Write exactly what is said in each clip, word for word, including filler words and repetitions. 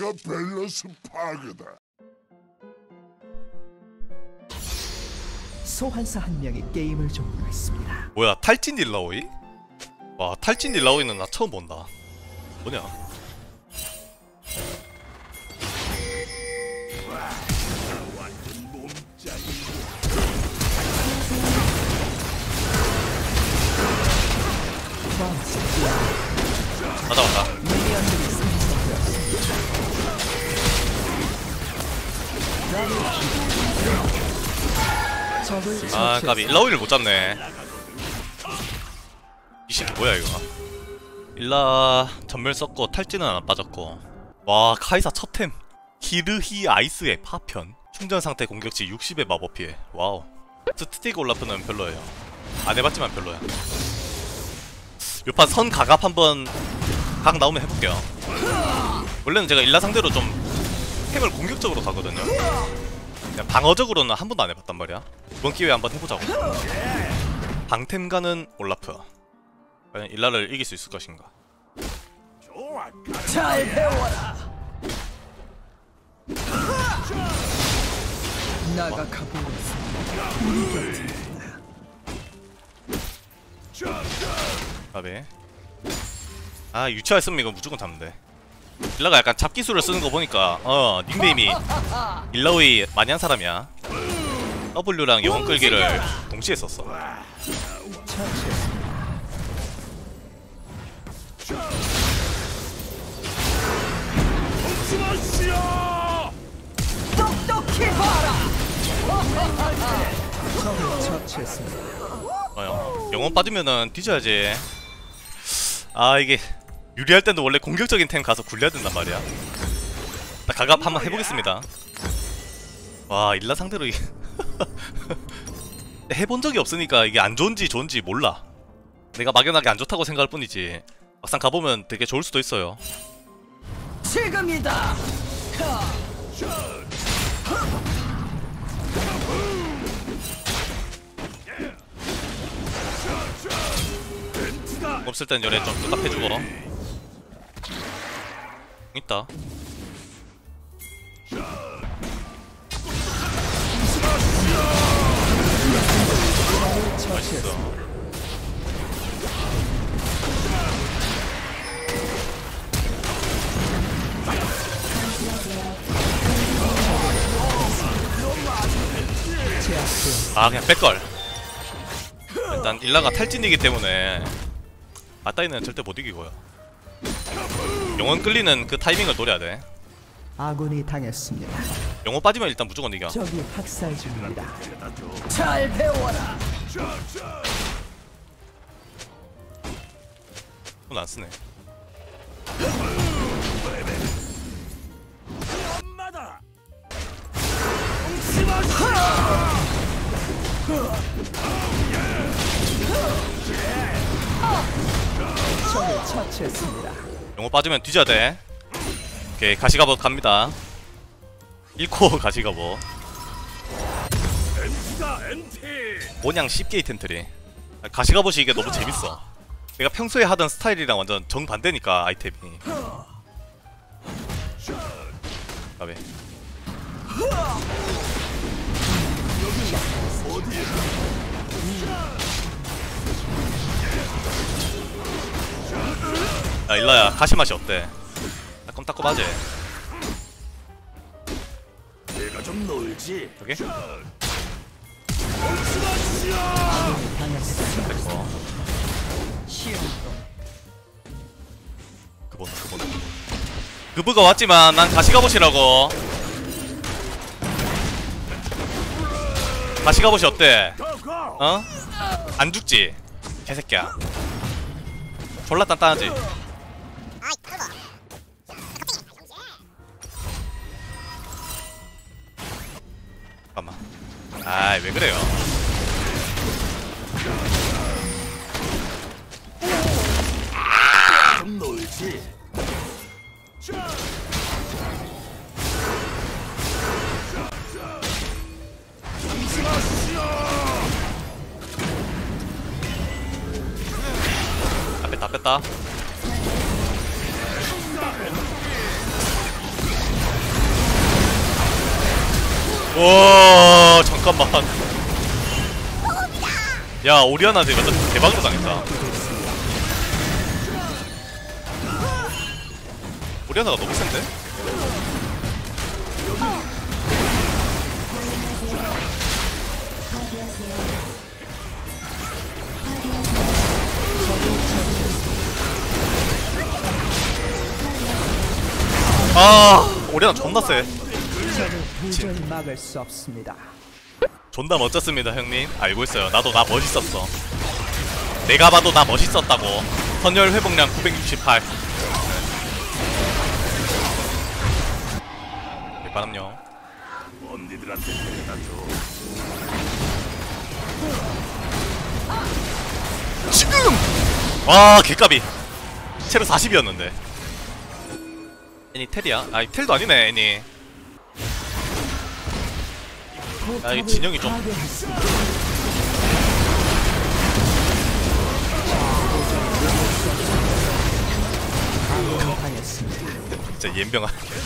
내가 밸런스 파괴다. 소환사 한 명이 게임을 종료했습니다. 뭐야, 탈진 일라오이? 와, 탈진 일라오이는 나 처음 본다. 뭐냐? 맞아 맞아. 아 까비 일라오이를 못 잡네. 이 새끼 뭐야 이거. 일라 전멸 썼고 탈진은 안 빠졌고. 와 카이사 첫템 히르히 아이스의 파편. 충전 상태 공격치 육십의 마법 피해. 와우. 스틱 올라프는 별로예요. 안 해봤지만 별로야. 요판 선 가갑 한번 각 나오면 해볼게요. 원래는 제가 일라 상대로 좀 템을 공격적으로 가거든요. 그냥 방어적으로는 한 번도 안 해봤단 말이야. 이번 기회에 한번 해보자고. 방템 가는 올라프. 과연 일라를 이길 수 있을 것인가. 잘 배워라. 나가 가보겠습니다. 우리 곁에. 까비. 아 유치했으면 이거 무조건 잡는데. 일라가 약간 잡기술을 쓰는 거 보니까 어 닉네임이 일라오이 많이 한 사람이야. W랑 영혼 끌기를 동시에 썼어. 똑똑히 봐라. 적을 처치했습니다. 어, 영혼 빠지면은 뒤져야지. 아 이게 유리할 때도 원래 공격적인 템 가서 굴려야 된단 말이야. 나 가갑 한번 해보겠습니다. 와 일라 상대로 이게 해본 적이 없으니까 이게 안 좋은지 좋은지 몰라. 내가 막연하게 안 좋다고 생각할 뿐이지 막상 가보면 되게 좋을 수도 있어요. 지금이다. 없을 땐 열에 좀 답답해주고. 있다. 맛있어. 아 그냥 뺄걸. 일단 일라가 탈진이기 때문에 맞다이는 절대 못 이기고요. 영혼 끌리는 그 타이밍을 노려야 돼. 아군이 당했습니다. 영혼 빠지면 일단 무조건 이겨. 적이 학살 중입니다. 잘 배워라. 손 안 쓰네. 적을 처치했습니다. 영혼 빠지면 뒤져야 돼. 오케이 가시가봇 갑니다. 일 코 가시가봇. 모냥 십 게이트 텐트리. 가시가봇이 이게 너무 재밌어. 내가 평소에 하던 스타일이랑 완전 정반대니까 아이템이. 가베. 야 일라야 가시맛이 어때? 따끔따끔하지? 내가 좀 놀지. 여기? 됐고. 그분 그분 그브가 왔지만 난 가시가봇이라고. 가시가봇이 어때? 어? 안 죽지? 개새끼야. 졸라 단단하지? 잠깐만. 아이 왜 그래요? 좀 놀지. 다 뺐다 뺐다. 와 잠깐만. 야 오리아나한테 이거 대박으로 당했다. 오리아나가 너무 센데? 아 오리아나 존나 세. 도저히 막을 수 없습니다. 존나 멋졌습니다 형님. 알고 있어요. 나도 나 멋있었어. 내가 봐도 나 멋있었다고. 선열 회복량 구백육십팔. 대바람요. 언니들한테 데려다 줘. 지금! 와 개까비. 체력 사십이었는데. 애니 텔이야? 아니 텔도 아니네 애니. 야 이 진영이 좀 진짜 옌병아.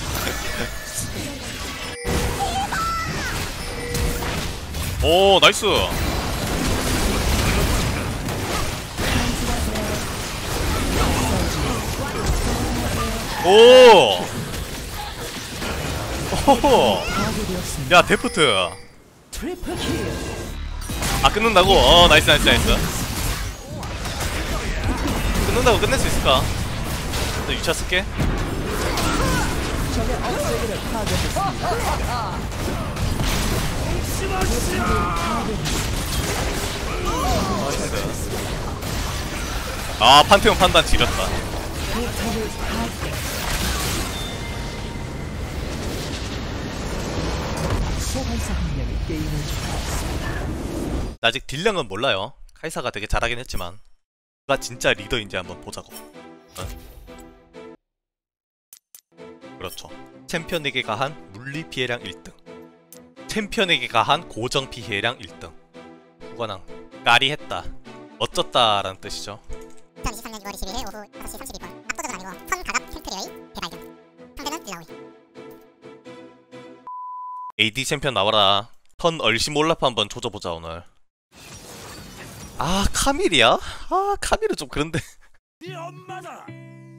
오 나이스. 오 오호. 야 데프트. 트리플 킬. 아 끊는다고? 어 나이스 나이스 나이스. 끊는다고 끝낼 수 있을까? 나 유차 쓸게. 적의 억제기를 파괴했습니다. 아 판테온 판단 지렸다. 소환사 한 명이 게임을 종료했습니다. 아직 딜량은 몰라요. 카이사가 되게 잘하긴 했지만 누가 진짜 리더인지 한번 보자고. 어? 그렇죠. 챔피언에게 가한 물리 피해량 일 등, 챔피언에게 가한 고정 피해량 일 등. 후관왕 까리했다, 멋졌다라는 뜻이죠. 이천이십삼 년 유월 이십일 일 오후 다섯 시 삼십이 분 압도적은 아니고 선가갑 템트리의 대발견. 상대는 릴라오이. 에이디 챔피언 나와라. 턴 얼심 올라프 한번 조져보자 오늘. 아 카밀이야? 아 카밀은 좀 그런데. 네 엄마다.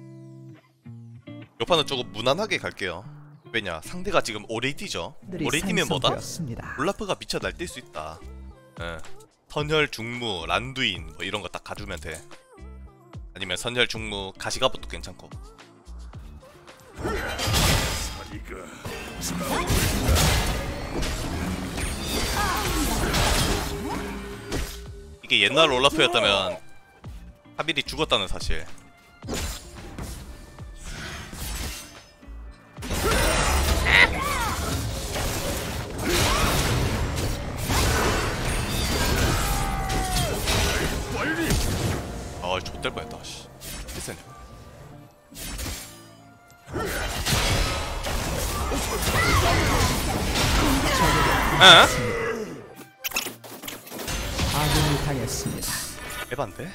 요 판은 조금 무난하게 갈게요. 왜냐 상대가 지금 오레이디죠. 오레이디면 뭐다? 올라프가 미쳐 날뛸 수 있다. 예. 선혈 중무 란두인 뭐 이런 거 딱 가주면 돼. 아니면 선혈 중무 가시가부도 괜찮고. 이게 옛날 올라프였다면 하빌이 죽었다는 사실. 아 좆될 뻔했다. 씨 피세네. 에? 아군이 당했습니다. 에반데?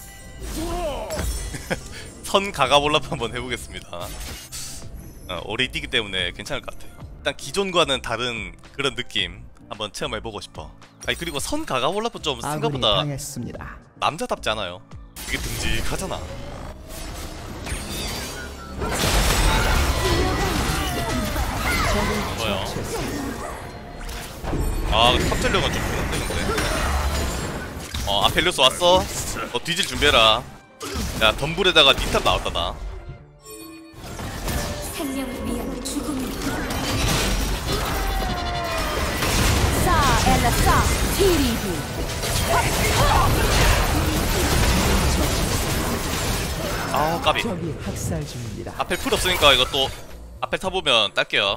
선 가가 올라프 한번 해보겠습니다. 어, 오래 뛰기 때문에 괜찮을 것 같아요. 일단 기존과는 다른 그런 느낌 한번 체험해보고 싶어. 아니 그리고 선 가가 올라프 좀 생각보다 당했습니다. 남자답지 않아요? 되게 듬직하잖아. 뭐야? 아 탑전력은 좀 그런데 근데. 어 아펠리오스 왔어? 어 뒤질 준비해라. 야 덤불에다가 니탑 나왔다 나. 생명을 위한 죽음이다. 싸 엘라 싸 티리비. 아우 까비. 적이 학살 중입니다. 앞에 풀 없으니까 이거 또 앞에 타보면 딸게요.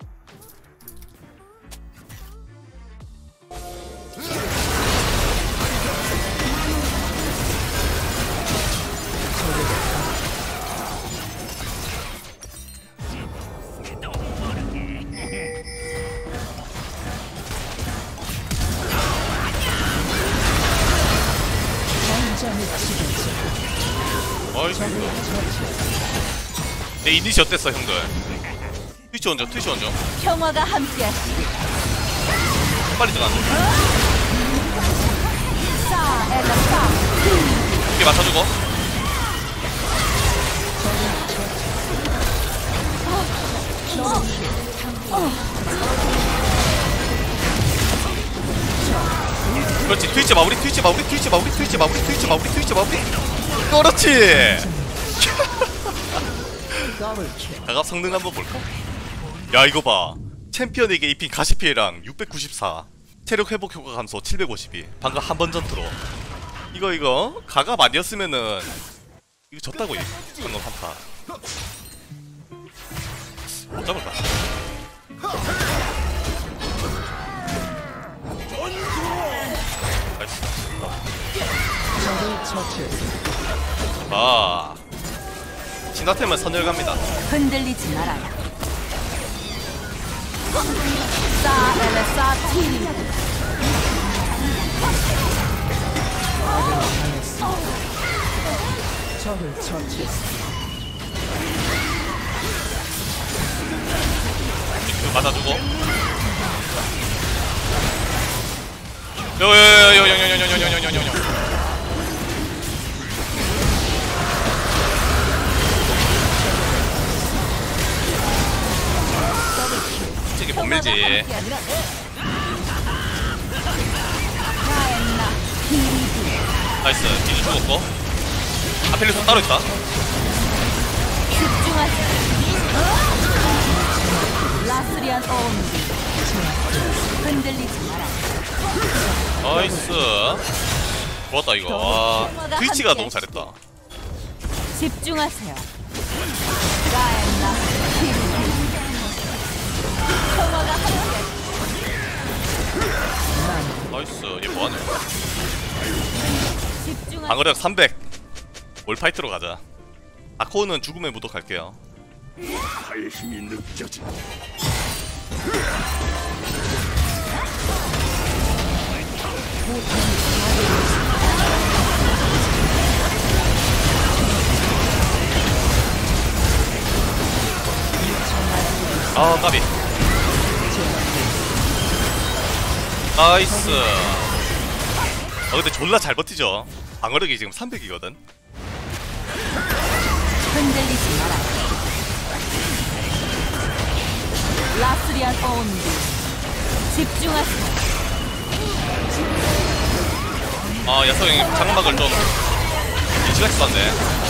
어이구 내 이니시 어땠어 형들? 트위치 원정 트위치 원정. 평화가 함께하시길. 빨리 들어가는 Star and the Star. 이게 맞춰주고. 그렇지. 트위치 마무리, 트위치 마무리, 트위치 마무리, 트위치 마무리, 트위치 마무리, 트위치 마무리. 그렇지. 가갑 성능 한번 볼까? 야 이거 봐. 챔피언에게 입힌 가시 피해량 육백구십사, 체력 회복 효과 감소 칠백오십이. 방금 한 번 전투로. 이거 이거 가갑 아니었으면은 이거 졌다고. 방금 한타 못 잡을까? 아, 진화템은 선열갑니다. 흔들리지 말아요. Star and the Star 티리비. 적을 처치했습니다. 이거 맞아주고. 요요요요요요요요요요요요. 이게 못 밀지. 라엔나 티리비. 나이스. 뒤도 죽었고. 아펠리스 따로 있다. 집중하세요. 라스리안 온디. 흔들리지 마라. 나이스. 좋았다 이거. 와, 트위치가 너무 잘했다. 집중하세요. 라엔나 티리비. 평화가 함께. 나이스. 얘 뭐하네. 집중하세요. 방어력 삼백. 올파이트로 가자. 아코는 죽음의 무도 갈게요. 나의 힘이 느껴져. 아 까비. 나이스. 아 근데 졸라 잘 버티죠. 방어력이 지금 삼백이거든. 흔들리지 마라. 라스리안 온디. 집중하세요. 아 야서 형님 장막을 좀 일찌감치 썼네.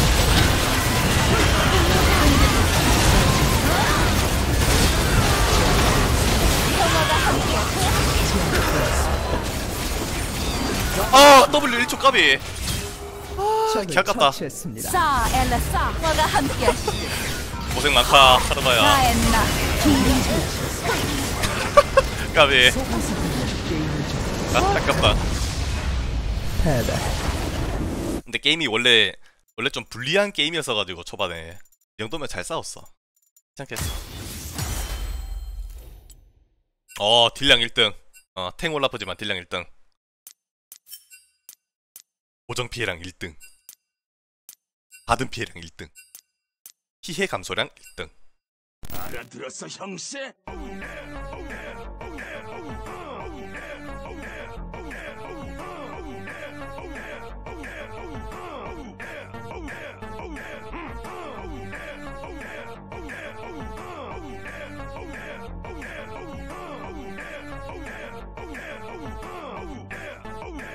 아 W 일 초 까비. 적을 개 아깝다. 처치했습니다. 사 엘라 사와가 함께 하시죠. 고생 많다 하르마야. 라엔나 티리비. 까비. 아 아깝다. 패배. 근데 게임이 원래 원래 좀 불리한 게임이었어가지고 초반에 이 정도면 잘 싸웠어. 괜찮겠어. 어 딜량 일 등. 어 탱 올라프지만 딜량 일 등. 고정 피해량 일 등. 받은 피해량 일 등. 피해 감소량 일 등. 알아들었어 형씨?